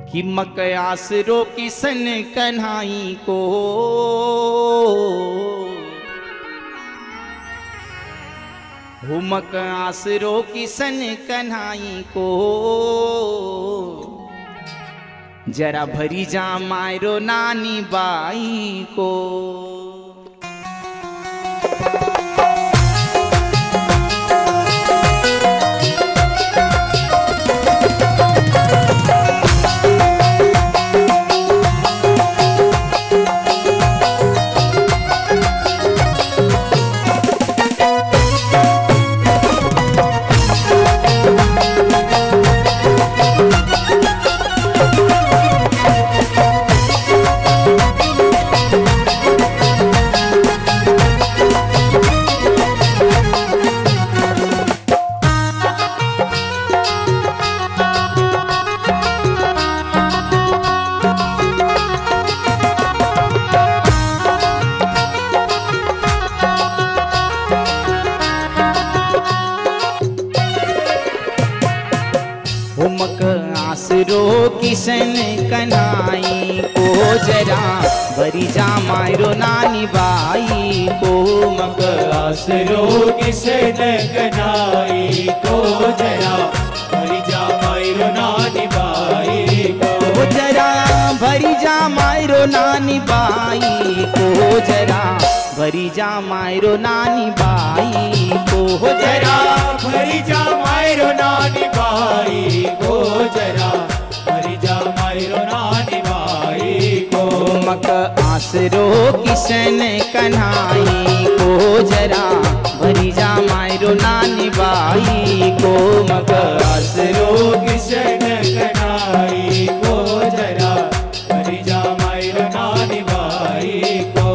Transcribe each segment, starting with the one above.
कि मक आसरो किसन कन्हाई को, हुमक आसरो किसन कन्हाई को, जरा भरी जा मायरो नानी बाई को। हुमक आसरो किसन कन्हाई को, जरा भरी जा मायरो नानी बाई को। हुमक आसरो किसन कन्हाई को, जरा भरी जा मायरो नानी बाई को। जरा भरी जा मायरो नानी बाई को, जरा भरी जा मायरो नानी बाई को। जरा भरी जा मायरो नानी बाई को, जरा भरी जा मायरो नानी बाई को। हुमक आसरो किसन कन्हाई को, जरा भरी जा मायरो नानी बाई को। हुमक आसरो किसन कन्हाई को, जरा भरी जा मायरो नानी बाई को।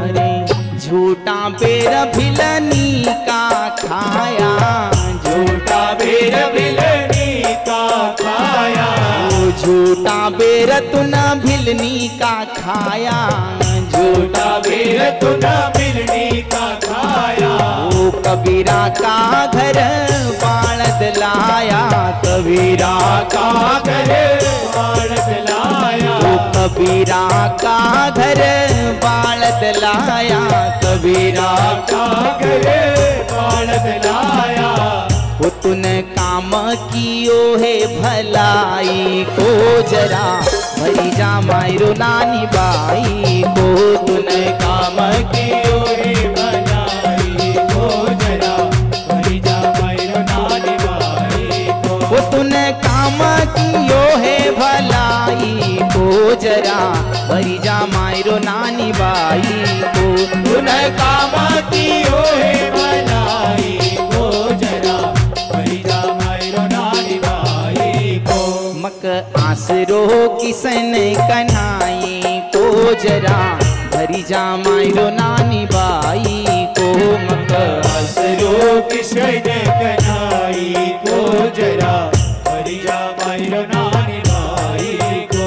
झूठा बेर भिलनी का खाया, झूठा बेर भिलनी का खाया। झूठा बेर तुन भिलनी का खाया, झूठा बेर तुन भिलनी का खाया। ओ कबीरा का घर बालद लाया, कबीरा का घर बालद लाया। ओ कबीरा का घर बालद लाया, कबीरा का घर बालद लाया। वो तूने काम कियो है भलाई को, जरा भरी जा मायरो नानी बाई को। तूने काम कियो है भलाई को, जरा भरी जा मायरो नानी बाई को। वो तूने काम कियो है भलाई को, जरा भरी जा मायरो नानी बाई को। तूने काम कियो है भलाई को, जरा भरी जा मायरो नानी बाई को। मक आसरो किसन कन्हाई को, जरा भरी जा मायरो नानी बाई को। मक आसरो किसन कन्हाई को, जरा भरी जा मायरो नानी बाई को।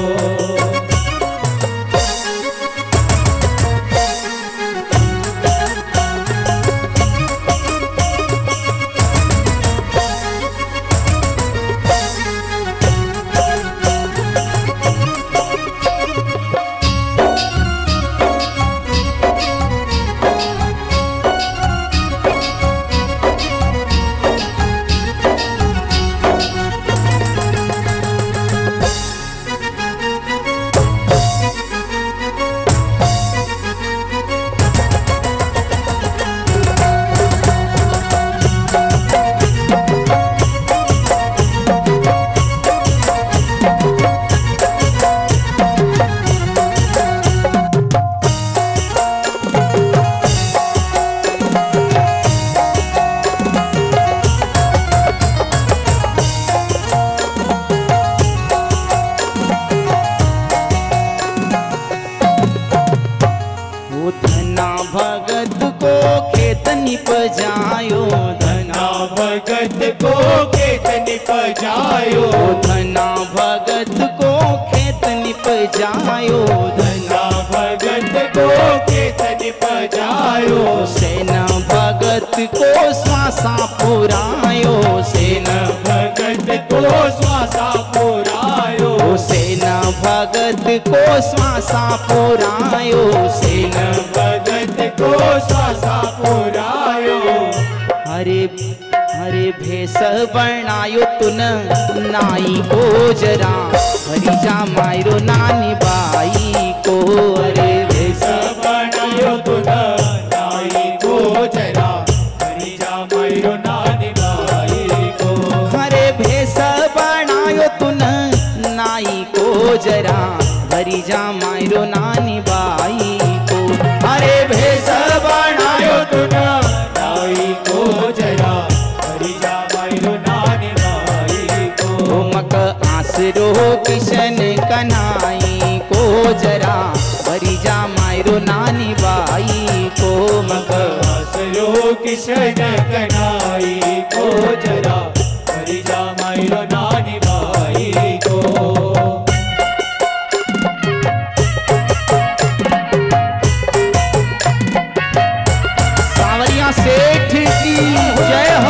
निपजायो, धना भगत को खेत निपजायो। धना भगत को खेत निपजायो, धना भगत को खेत निपजायो। सेना भगत को श्वासा पुरायो, सेना भगत को श्वासा पुरायो। सेना भगत को श्वासा पुरायो, सेन भगत को श्वासा पुरायो। हरे भेष बनायो तुन नाई को जरा, भरी जा मायरो नानी बाई को। हरे भेष बनायो तुन नाई को जरा, भरी जा मायरो नानी बाई को। हरे भेष बनायो तुन नाई को जरा, भरी जा मायरो नानी बाई को। हरे भेष बनायो तुन नाई को जरा, भरी जा मायरो नानी बाई को। मक आसरो किशन कनाई को जरा, भरी जा मायरो नानी बाई को। मक आसरो किशन कनाई को जरा, भरी जा मायरो नानी बाई को। सावरिया सेठ की जय हो।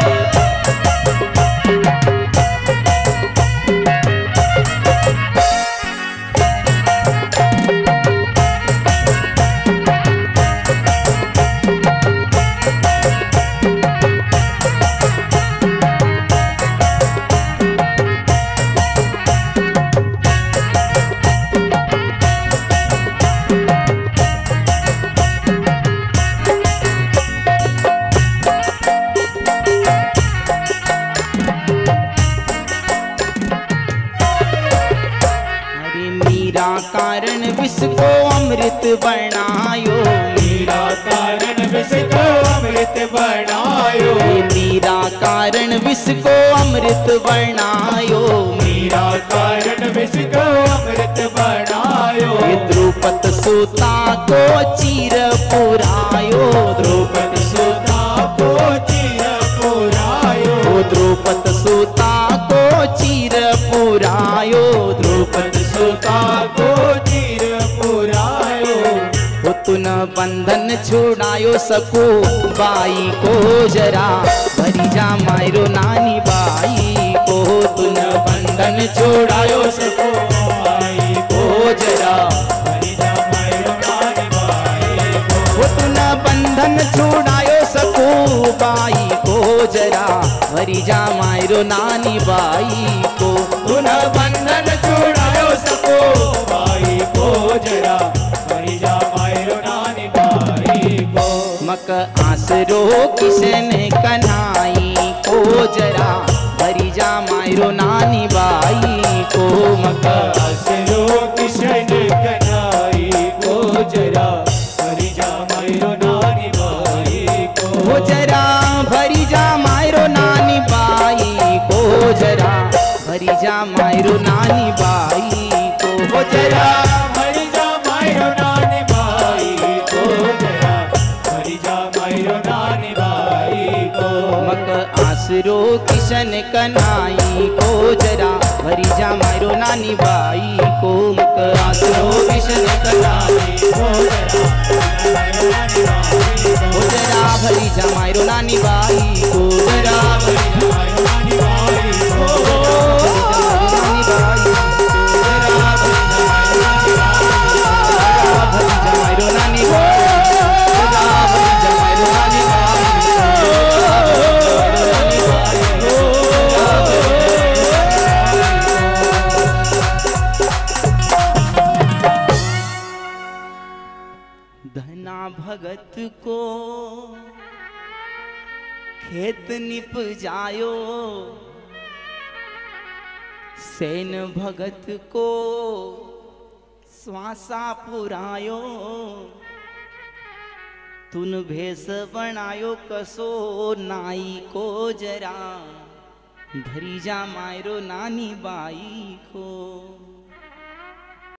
कारण विष को अमृत बनायो, मीरा कारण विष को अमृत बनायो। मीरा कारण विष को अमृत बनायो, मीरा कारण विष को अमृत बनायो। द्रुपद सुता को चीर पुरायो, द्रुपद सुता को चीर पुरायो। द्रुपद सुता को चीर पुरायो, द्रुपद सुता को चीर पुरायो। तुन बंधन छुड़ायो सको बाई को जरा, भरी जा मायरो नानी बाई को। तुन बंधन छुड़ायो सको बाई को जरा, भरी जा मायरो नानी बाई को। तुन बंधन छुड़ायो सको बाई को जरा, भरी जा मायरो नानी बाई को। तुन बंधन छुड़ायो सको बाई को जरा, भरी जा मायरो नानी बाई को। मक आसरो किशन कन्हाई को जरा, भरी जा मायरो नानी बाई को। मक आसरो किशन कन्हाई को जरा, भरी जा मायरो नानी बाई को। जरा भरी जा मायरो नानी बाई को जरा, भरी जा मायरो नानी बाई को। जरा भरी जा मायरो नानी बाई को जरा, भरी जा मायरो नानी बाई को। मक आसरो किशन कन्हाई को जरा, भरी जा मायरो नानी बाई को। मक आसरो किशन कन्हाई को जरा, जरा भरी जा मायरो नानी बाई को। जरा भरी जा मायरो नानी बाई को। धना भगत को खेत निप जायो, सेन भगत को श्वासा पुरायो। तुन भेष बनायो कसो नाई को जरा, भरी जा मायरो नानी बाई को।